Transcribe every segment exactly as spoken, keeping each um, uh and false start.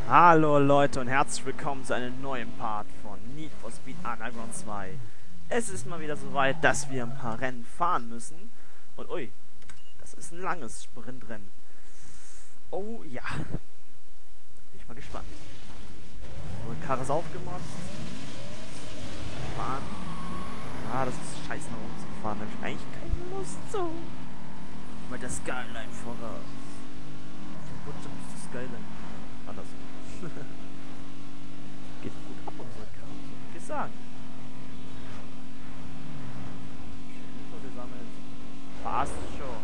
Hallo Leute und herzlich willkommen zu einem neuen Part von Need for Speed Underground zwei. Es ist mal wieder soweit, dass wir ein paar Rennen fahren müssen. Und ui, das ist ein langes Sprintrennen. Oh ja, bin ich mal gespannt. So, die Karre ist aufgemotzt. Fahren. Ah, das ist scheiße nach oben zu fahren. Da hab ich eigentlich keine Lust zu. Mit der Skyline voraus. Gut, das Skyline. Anders. Geht gut ab unsere Karre, so würde ich sagen. Info gesammelt. Passt schon.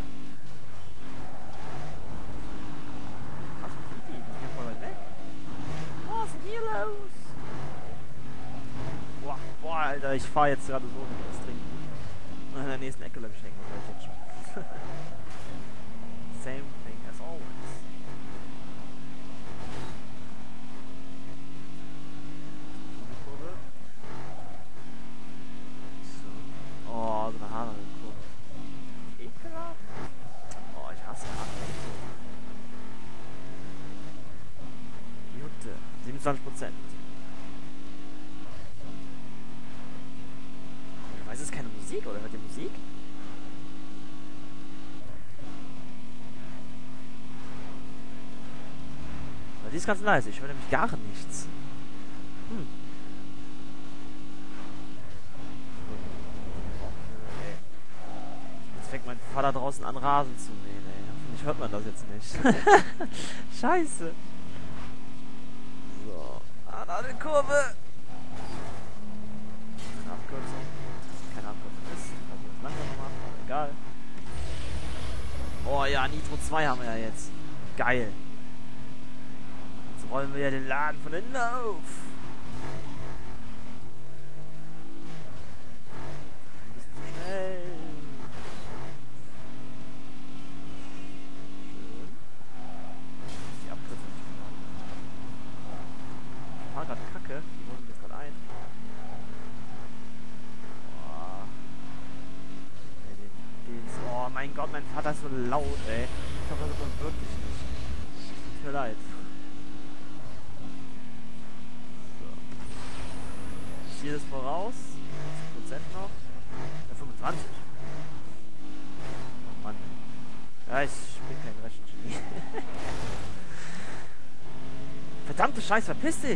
Was sind die? Die sind ja voll weit weg. Was ist denn hier los? Boah, boah, Alter, ich fahre jetzt gerade so extrem gut. Und in der nächsten Ecke bleibe ich hängen, das weiß ich jetzt schon. Same thing as always. Oh, so eine Haarnadel-Kurve. Ekelhaft. Oh, ich hasse Haarnadel-Kurve. Jute, siebenundzwanzig Prozent. Ich weiß, es ist keine Musik, oder hört ihr Musik? Aber die ist ganz leise, ich höre nämlich gar nichts. Hm. Fängt mein Vater draußen an Rasen zu mähen, ey. Hoffentlich hört man das jetzt nicht. Scheiße. So. Ah, da eine Kurve. Eine Abkürzung. Keine Abkürzung ist. Ich kann das langsamer machen, aber egal. Oh ja, Nitro zwei haben wir ja jetzt. Geil. Jetzt rollen wir ja den Laden von innen auf. Ein bisschen zu schnell. Kacke, die holen jetzt gerade ein. Boah. Ey, die, die ist, oh mein Gott, mein Vater ist so laut, ey. Ich hoffe, das wird wirklich nicht. Tut mir leid. So. Ziel ist voraus. zwanzig Prozent noch. Ja, fünfundzwanzig. Oh Mann. Ja, ich bin kein Rechengenie. Verdammte Scheiße, verpiss dich!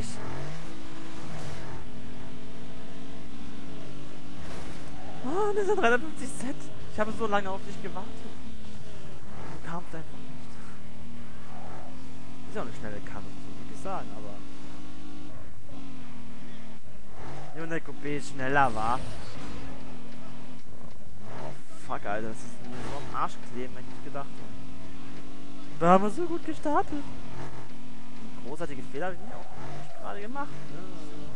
Oh, dieser dreihundertfünfzig Cent. Ich habe so lange auf dich gewartet. Du kamst einfach nicht. Ist ja auch eine schnelle Karre, muss man wirklich sagen, aber... Hyundai Coupé schneller war. Oh, fuck, Alter. Das ist mir so am Arsch kleben, wenn ich nicht gedacht habe. Da haben wir so gut gestartet. Ein großartige Fehler habe ich nicht auch nicht gerade gemacht, ne?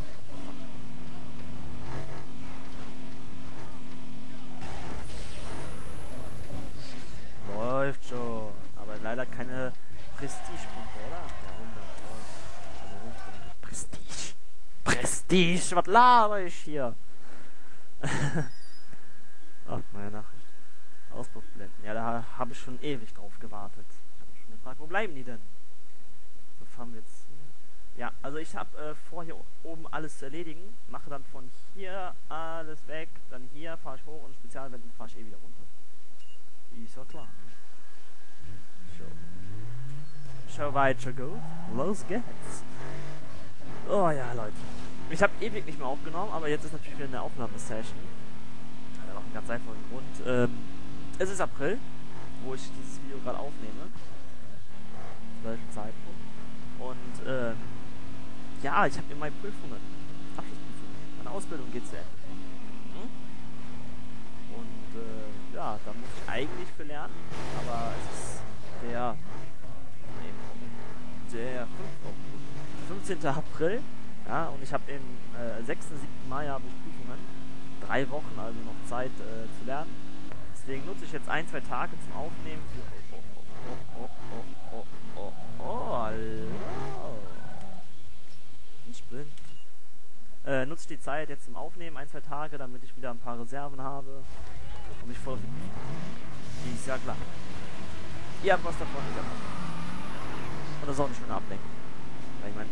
Läuft schon. Aber leider keine Prestige-Punkte, oder? Ja, hundert. Also Prestige. Prestige, was laber ich hier? Ach, meine Nachricht. Auspuffblenden. Ja, da habe ich schon ewig drauf gewartet. Ich habe mich schon gefragt, wo bleiben die denn? So fahren wir jetzt hier. Ja, also ich habe äh, vor, hier oben alles zu erledigen. Mache dann von hier alles weg. Dann hier fahre ich hoch und Spezialwenden fahre ich eh wieder runter. Ist ja klar. So. Show weiter gut. Los geht's. Oh ja, Leute. Ich habe ewig nicht mehr aufgenommen, aber jetzt ist natürlich wieder eine Aufnahmesession. Hat auch einen ganz einfachen Grund. Ähm, es ist April, wo ich dieses Video gerade aufnehme. Zu welchem Zeitpunkt. Und ähm, ja, ich habe mir meine Prüfungen, Abschlussprüfungen, meine Ausbildung geht zu Ende. Hm? Und äh, ja, da muss ich eigentlich für lernen, aber es ist der, der fünfzehnten April, ja, und ich habe im äh, sechsten, siebten Mai habe ich Prüfungen, drei Wochen also noch Zeit äh, zu lernen. Deswegen nutze ich jetzt ein, zwei Tage zum Aufnehmen für oh, oh, oh, oh, oh, oh, oh, oh, hallo. Ein Sprint. Äh, nutze ich die Zeit jetzt zum Aufnehmen, ein, zwei Tage, damit ich wieder ein paar Reserven habe. Und mich voll auf die... Ist ja klar. Ihr habt was davon, ich hab was davon. Und das soll nicht nur eine Ablenkung. Weil ich meine,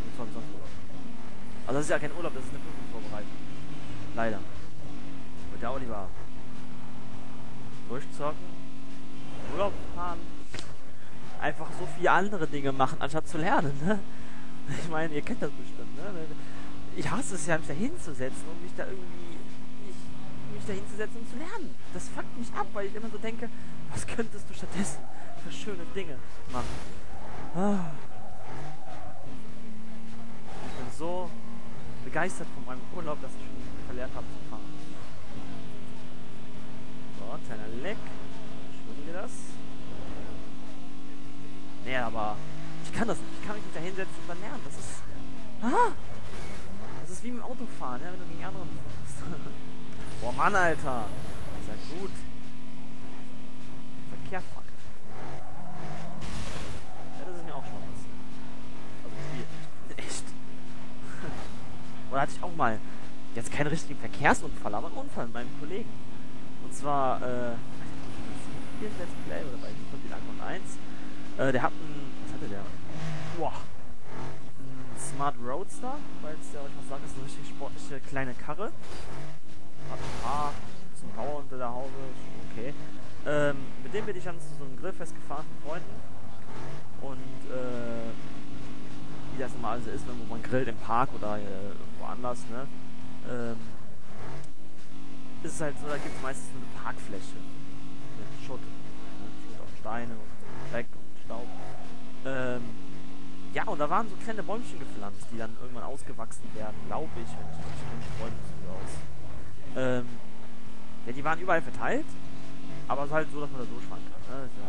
Also das ist ja kein Urlaub, das ist eine Prüfungsvorbereitung. Leider. Ich würde ja auch lieber durchzocken, Urlaub fahren, einfach so viele andere Dinge machen, anstatt zu lernen, ne? Ich meine, ihr kennt das bestimmt, ne? Ich hasse es ja, mich da hinzusetzen und mich da irgendwie, mich, mich da hinzusetzen und zu lernen. Das fuckt mich ab, weil ich immer so denke, was könntest du stattdessen für schöne Dinge machen? Ah. Ich bin so begeistert von meinem Urlaub, dass ich schon verlernt habe zu fahren. So, kleiner Leck. Entschuldige das. Nee, aber ich kann das nicht. Ich kann mich nicht da hinsetzen und dann lernen. Das ist... Ah! Das ist wie mit dem Autofahren, ja, wenn du gegen andere fährst. Boah, Mann, Alter. Das ist ja gut. Verkehr fuckt. Ja, das ist mir auch schon passiert. Also viel. Echt. Oder hatte ich auch mal, jetzt keinen richtigen Verkehrsunfall, aber einen Unfall mit meinem Kollegen. Und zwar, äh, hier im Let's Play oder bei Super Icon eins. Äh, der hat einen, was hatte der? Boah. Ein Smart Roadster, weil es ja euch was sagt, ist eine richtig sportliche kleine Karre. Hat ein paar, bisschen Power unter der Haube, ist okay. Ähm, mit dem bin ich dann zu so einem Grillfest gefahren mit Freunden. Und, äh, wie das normal so ist, wenn man grillt im Park oder äh, irgendwo anders, ne? Ähm, ist es halt so, da gibt es meistens nur eine Parkfläche. Mit Schutt. Ne? Schutt auf Steine und Dreck und Staub. Ähm, ja, und da waren so kleine Bäumchen gepflanzt, die dann irgendwann ausgewachsen werden, glaube ich, wenn ich mich nicht freue, so aus. Ähm, ja, die waren überall verteilt, aber es ist halt so, dass man da durchfahren kann. Ne? Das ist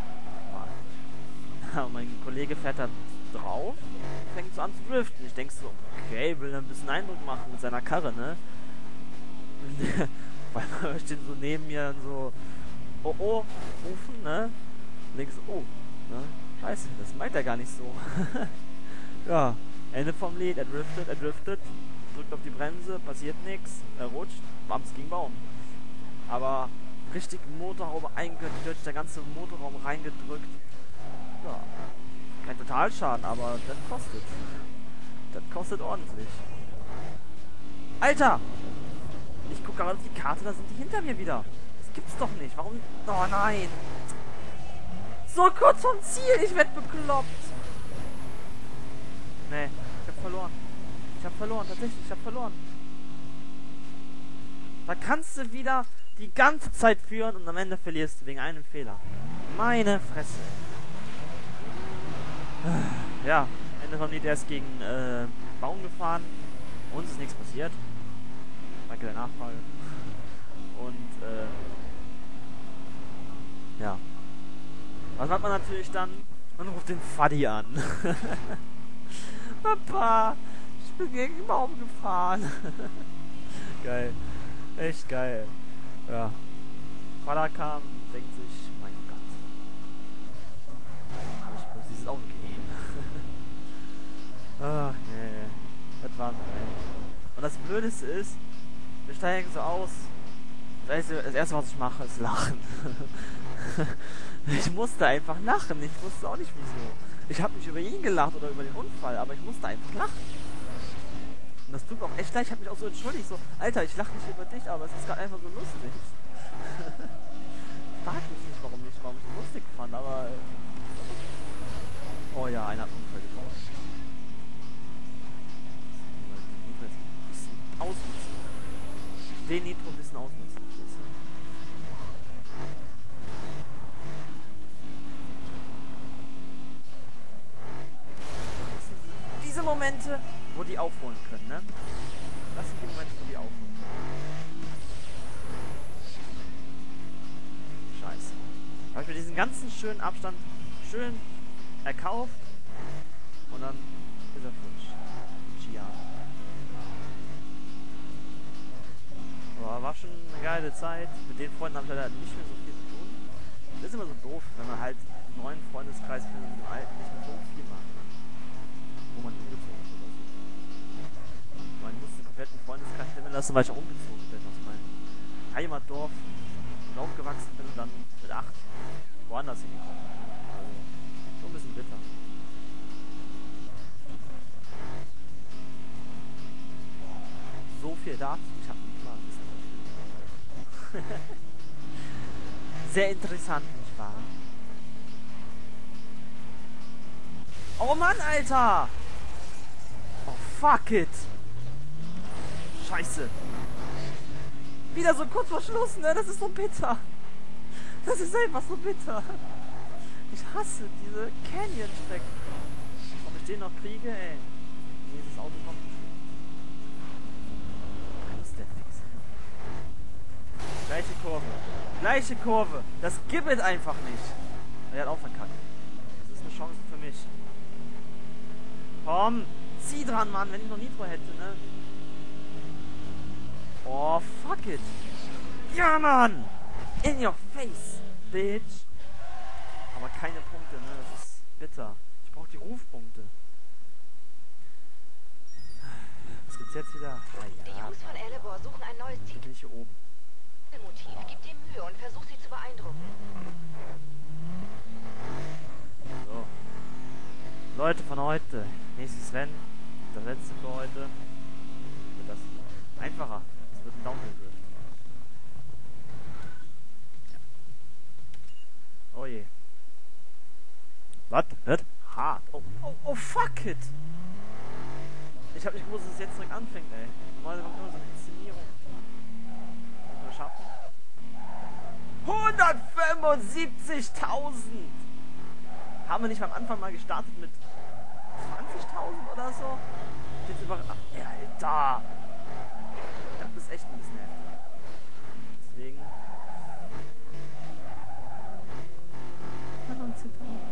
ja normal. Und mein Kollege fährt dann drauf, fängt so an zu driften. Ich denk so, okay, will ein bisschen Eindruck machen mit seiner Karre, ne? Weil man steht so neben mir und so, oh oh, rufen, ne? Und denk so, oh, ne? Scheiße, das meint er gar nicht so. Ja, Ende vom Lied, er driftet, er driftet, drückt auf die Bremse, passiert nichts, er rutscht, bams gegen Baum. Aber richtig Motorhaube eingedrückt, der ganze Motorraum reingedrückt. Ja, kein Totalschaden, aber das kostet. Das kostet ordentlich. Alter! Ich gucke gerade auf die Karte, da sind die hinter mir wieder. Das gibt's doch nicht. Warum? Oh nein! So kurz vom Ziel, ich werd bekloppt! Nee, ich hab verloren. Ich hab verloren, tatsächlich, ich hab verloren. Da kannst du wieder die ganze Zeit führen und am Ende verlierst du wegen einem Fehler. Meine Fresse. Ja, Ende vom Lied, er ist gegen äh, Baum gefahren. Uns ist nichts passiert. Danke der Nachfrage. Und äh, ja. Was macht man natürlich dann? Man ruft den Faddy an. Papa, ich bin gegen den Baum gefahren. Geil. Echt geil. Ja. Vater kam und denkt sich, mein Gott. Hab ich bloß dieses Auto gegeben. Ach nee. Das war geil. Und das Blödeste ist, wir steigen so aus. Das erste, das erste, was ich mache, ist lachen. Ich musste einfach lachen. Ich wusste auch nicht wieso. Ich habe nicht über ihn gelacht oder über den Unfall, aber ich musste einfach lachen. Und das tut mir auch echt leid. Ich habe mich auch so entschuldigt. So, Alter, ich lache nicht über dich, aber es ist gerade einfach so lustig. Ich frag mich nicht, warum nicht, warum ich es lustig fand, aber... Oh ja, einer hat einen Unfall gebaut. Ausnutzen. Den Nitro ein bisschen ausnutzen. Diese Momente, wo die aufholen können, ne? Das sind die Momente, wo die aufholen können. Scheiße. Habe ich mir diesen ganzen schönen Abstand schön erkauft und dann ist er futsch. Chia. Boah, war schon eine geile Zeit. Mit den Freunden habe ich leider nicht mehr so viel zu tun. Das ist immer so doof, wenn man halt einen neuen Freundeskreis findet und mit dem alten nicht mehr so viel macht. Wo man umgezogen ist oder so. Man muss den kompletten Freundeskreis nehmen lassen, weil ich auch umgezogen bin aus meinem Heimatdorf und aufgewachsen bin und dann mit acht woanders hingekommen. Also schon ein bisschen bitter. viel dazu. Ich habe nicht mal ein bisschen was. Sehr interessant, nicht wahr? Oh Mann, Alter! Oh, fuck it! Scheiße! Wieder so kurz vor Schluss, ne? Das ist so bitter! Das ist einfach so bitter! Ich hasse diese Canyon-Strecken. Ob ich den noch kriege, ey. Dieses Auto kommt bestimmt. Wo ist der Fix? Gleiche Kurve. Gleiche Kurve. Das gibt es einfach nicht. Er hat auch verkackt. Das ist eine Chance für mich. Komm, zieh dran, Mann, wenn ich noch Nitro hätte, ne? Oh, fuck it. Ja, Mann! In your face, bitch. Aber keine Punkte, ne? Das ist bitter. Ich brauche die Rufpunkte. Was gibt's jetzt wieder? Ah, ja. Die Jungs von Elebor suchen ein neues Dann bin ich hier oben. Motiv. Gib dir Mühe und versuch sie zu beeindrucken. So. Leute von heute. Nächstes Rennen. Das letzte für heute. Wird das einfacher. Es wird ein Downhill-Drift. Ja. Oh je. Was? Wird hart. Oh, oh, oh, fuck it! Ich hab nicht gewusst, dass es jetzt direkt anfängt, ey. Normalerweise macht immer so eine Inszenierung. Können wir schaffen? hundertfünfundsiebzigtausend! Haben wir nicht am Anfang mal gestartet mit zwanzigtausend oder so? Jetzt über... Ach, Alter! Das ist echt ein bisschen heftig. Deswegen... neunzehntausend.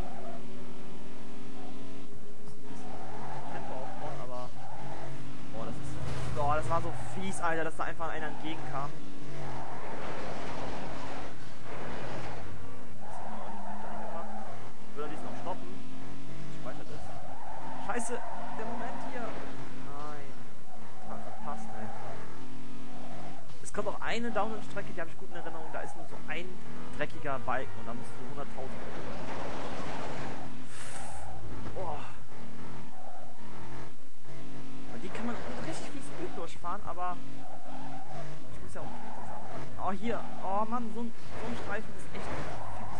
Tempo aufbauen, aber... Oh, das ist... Oh, das war so fies, Alter, dass da einfach einer entgegenkam. Will er dies noch stoppen? Speichert es. Scheiße, der Moment hier. Nein. Total verpasst, ey. Es kommt auch eine Downhill-Strecke, die habe ich gut in Erinnerung. Da ist nur so ein dreckiger Balken und da musst du hunderttausend. Oh. Die kann man mit richtig viel Speed durchfahren, aber ich muss ja auch Punkte sammeln. Oh, hier. Oh Mann, so ein, so ein Streifen ist echt fett.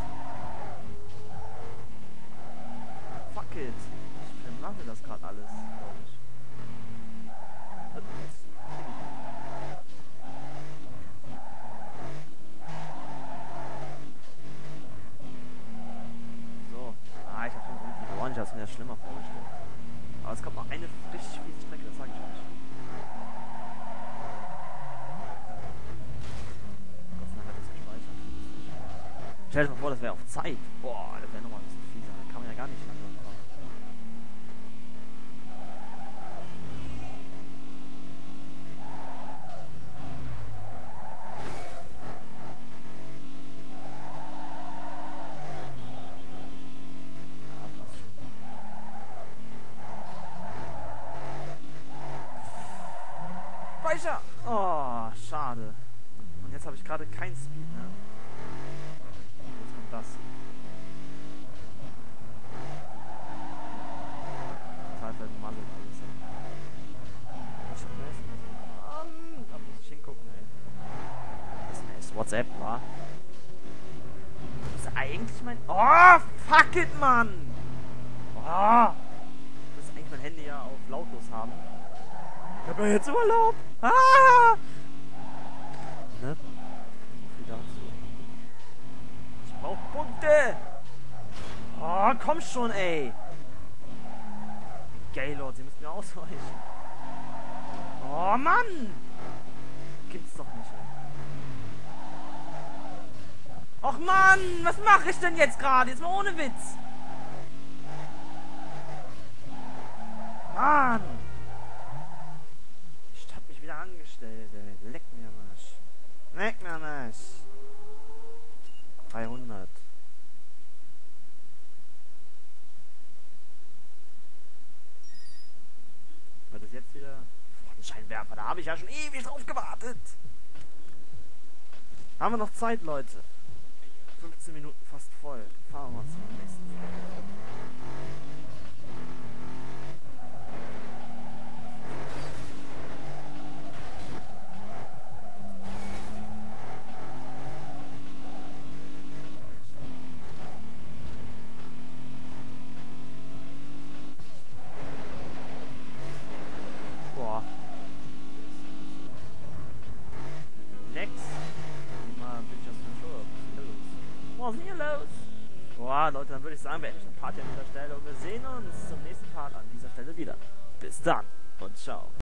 Fuck it. Ich vermache das gerade alles, glaube ich. Das ist so. Ah, ich habe schon gut verloren. Ich habe es mir ja schlimmer vorgestellt. Aber es kommt noch eine richtig fiese Strecke, das sage ich euch. Gott sei Dank hat das gespeichert. Stell dir mal vor, das wäre auf Zeit. Boah, das wäre nochmal ein bisschen fieser. Da kann man ja gar nicht langsam fahren. Speicher! Oh, schade. Und jetzt habe ich gerade kein Speed, ne? Jetzt kommt das. Total vermasselt alles. Ich hab mir Mann, da muss ich hingucken, ey. Das ist WhatsApp, wa? Das ist eigentlich mein... Oh, fuck it, Mann! Oh! Das ist eigentlich mein Handy ja auf lautlos haben. Ich hab ja jetzt Urlaub! Ah! Ne? Viel dazu. Ich brauch Punkte! Oh, komm schon, ey! Gaylord, sie müssen mir ausweichen. Oh, Mann! Gibt's doch nicht, ey. Och, Mann! Was mache ich denn jetzt gerade? Jetzt mal ohne Witz! Mann! Wieder angestellt, ey. Leck mir am Arsch. Leck mir am Arsch. dreihundert. Was ist jetzt wieder? Frontenscheinwerfer, da habe ich ja schon ewig drauf gewartet. Haben wir noch Zeit, Leute? fünfzehn Minuten fast voll. Fahren wir mal zum nächsten. Was ist hier los? Boah, Leute, dann würde ich sagen, beende ich den Part hier an dieser Stelle und wir sehen uns zum nächsten Part an dieser Stelle wieder. Bis dann und ciao.